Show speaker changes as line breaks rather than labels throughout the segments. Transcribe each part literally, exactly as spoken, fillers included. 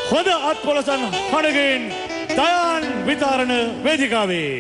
හොඳ අත්පොලසන් හඬකින් දයාන් විතරණ වේදිකාවේ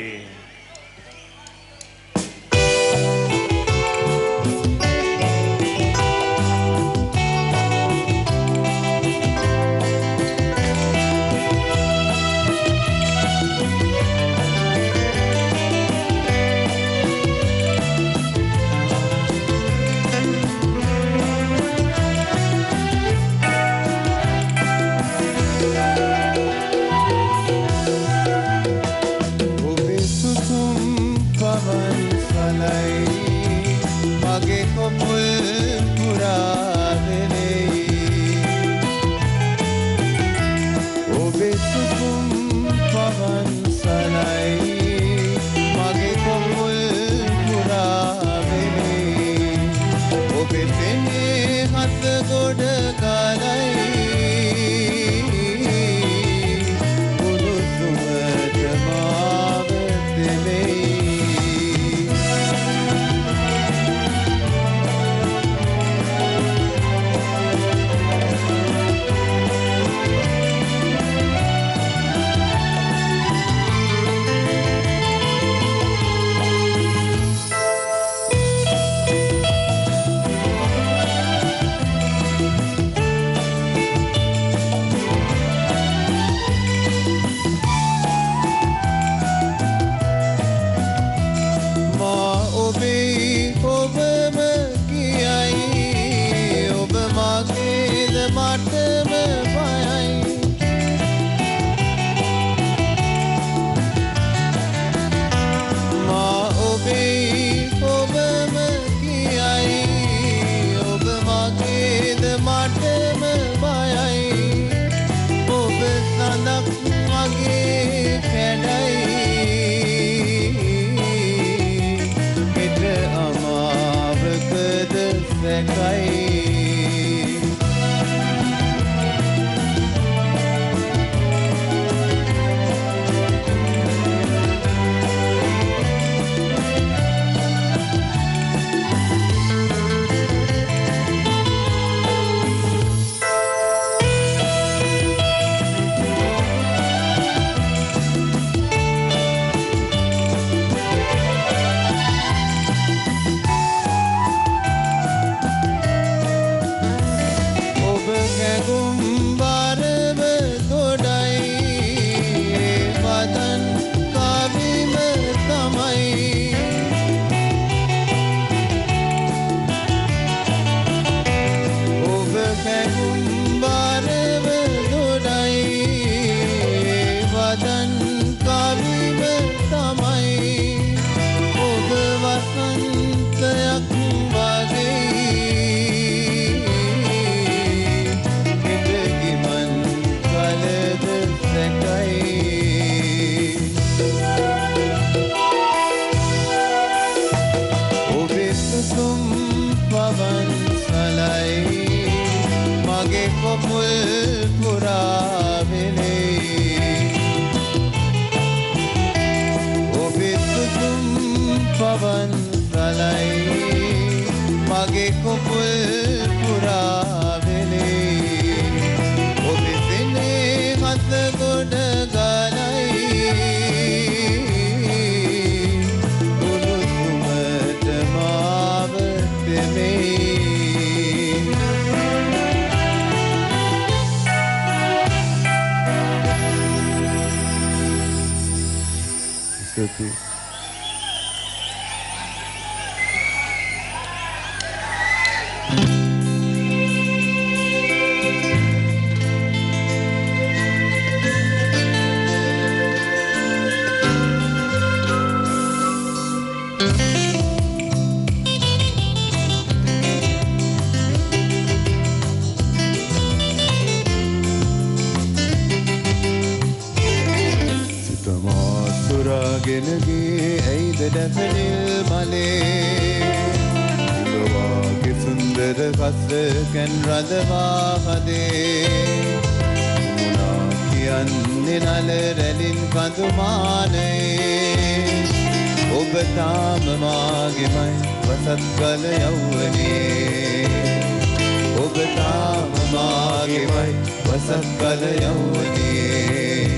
ඔබ තාම මාගේමයි වසත් කල යවුවනේ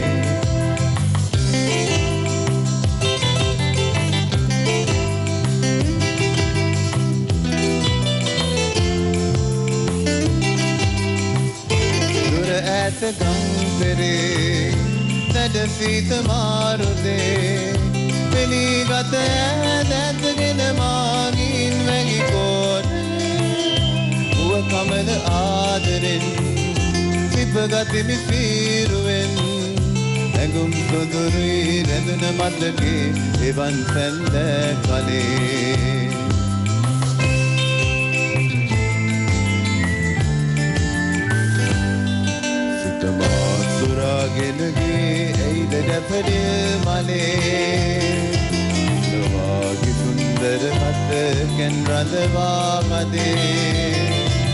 දුර ඈත ගම්පෙරේ නැඩ සීත මාරුදේ පිළිගත ඇදැත්ගෙන මාගින් වැගි කෝට උව කමල ආදරෙන් සිපගතිමි පීරුවෙන් ඇඟුම් සොඳුරුයි රැඳුන මතකේ එවන් සැන්ද කලේ සිත මාසුරාගෙන ගියේ ඇයිද දැපඩිය මලේ ලොවාගේ සුන්දර මතකෙන් රඳවා මදේ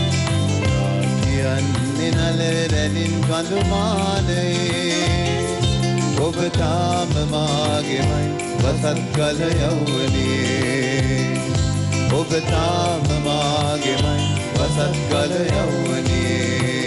යන්නේ නල රැලින් කඳු මානයේ ඔබ තාම මාගේමයි වසත් කල යවුවනේ ඔබ තාම මාගේමයි වසත් කල යවුවනේ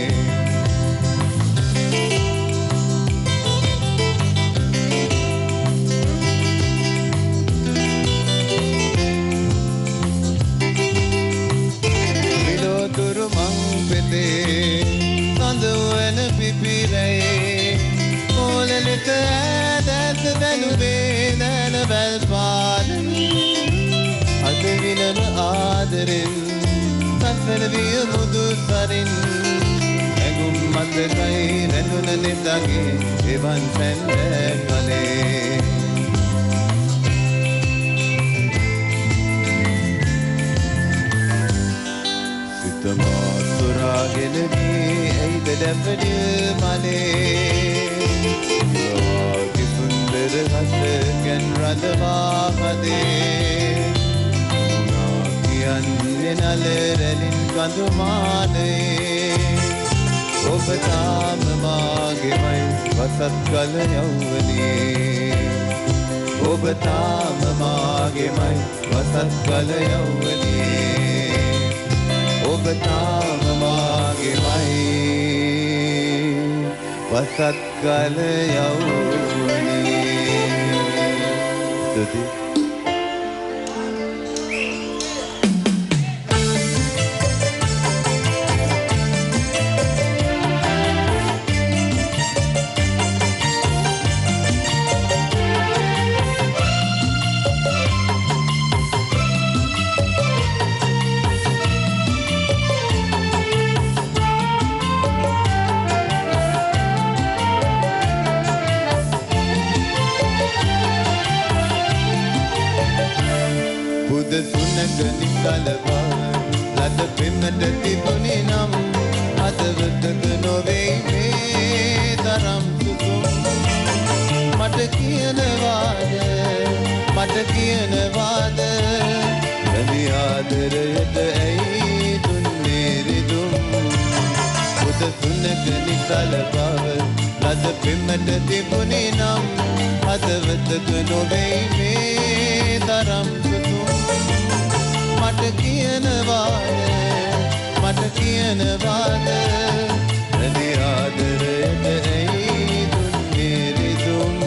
විලෝතුරු මං පෙතේ සඳවන පිපිරේ ඕලලෙත ඇදැත් දැනුවේ නැන බැල් පාදන අද විලම ආදරෙන් සසර විය මුදු සරින් ඇගුම් මතකයි රැඳුන නෙතගේ එවන් සැන්ද කලේ සිත මාසුරාගෙන ගියේ ඇයිද දැපඩිය මලේ ලොවාගේ සුන්දර හසකෙන් රඳවා මදේ උනා කියන්නේ නල රැලින් කඳු මානයේ ඔබ තාම මාගේමයි වසත් කල යවුවනේ ඔබ තාම මාගේමයි වසත් කල යවුවනේ ඔබ තාම මාගේමයි වසත් කල යවුවනේ ස්තුති නිසලවා ලද පෙමට තිබුණේ නම් අදවතක නොවේ මේ තරම් සුසුම් මට කියනවාද මට කියනවාද රැඳි ආදරයට ඇයි දුන්නේ රිදුම් පුද සුනක නිසලවා ලද පෙමට තිබුණේ නම් අදවතක නොවේ මේ තරම් සුසුම් මට කියනවාද මට කියනවාද රැඳි ආදරයට ඇයි දුන්නේ රිදුම්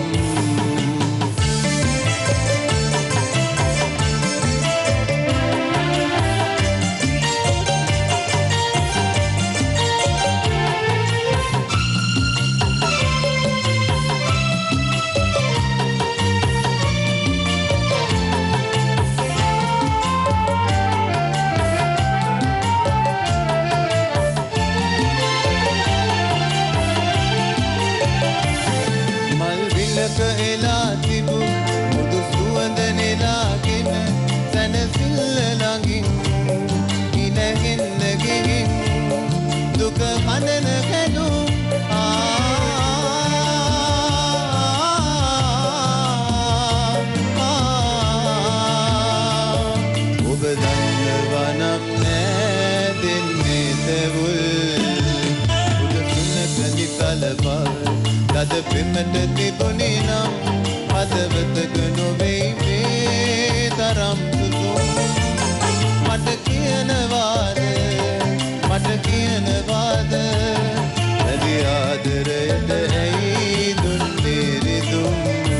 එලා තිබු මුදු සුවඳ නෙලාගෙන සැනසිල්ල ළඟින් ඉනගෙන්න ගිහින් දුක හඬන කැඩුම් ඔබ දන්නවා නම් නෑ දෙන්නේ තෙවුල් මුදු සුනක නිසලපා ලද පෙමට තිබුණේ නම් හදවතක නොවේ මේ තරම් සුසුම් මට කියනවාද මට කියනවාද වැඩි ආදරයට ඇයි දුන්නේ රිදුම්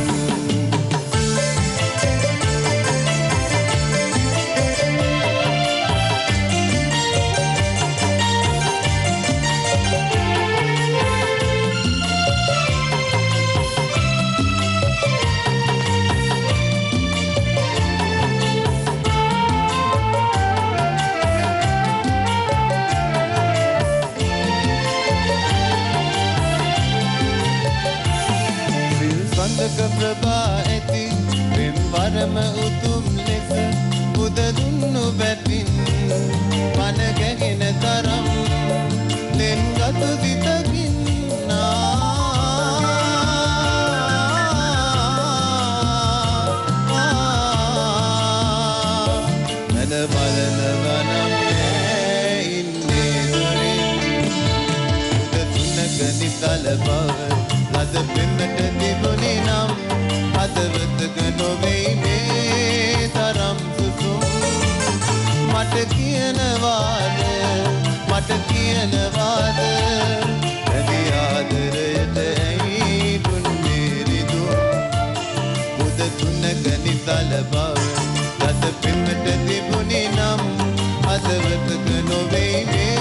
ප්‍රභා ඇති පෙම් වරම උතුම් ලෙස උද දුන්නු බැතින් පන ගැගෙන තරම් ලෙන් ගතු සිතකින් මන බලනවා නම් ඉන්නේ දුරින් උද තුනක නිතල බව ලද පෙම්මට තිබුණේ නම් හදවතක නොවෙයි මේ තරම් සුසුම් මට කියනවාද මට කියනවාද වැඩි ආදරයට ඇයි දුන්නේ රිදුම් උද තුනක නිතල බව ලද පෙම්මට තිබුණේ නම් හදවතක නොවෙයි මේ